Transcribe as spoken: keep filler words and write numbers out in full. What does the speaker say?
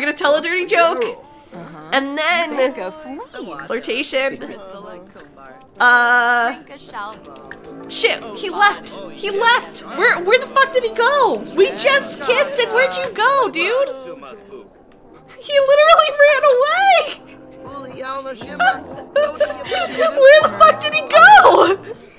gonna tell a dirty joke. Uh-huh. And then flirtation. Uh shit, he left. He left. Where where the fuck did he go? We just kissed and where'd you go, dude? He literally ran away. Where the fuck did he go?